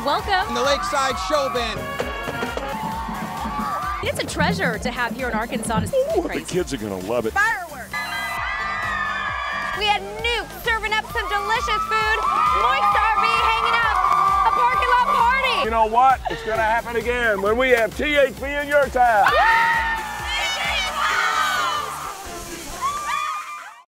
Welcome. And the Lakeside Show Band. It's a treasure to have here in Arkansas. Ooh, the kids are going to love it. Fireworks. We had Nuke serving up some delicious food. Moist RV hanging out. A parking lot party. You know what? It's going to happen again when we have THV in your town.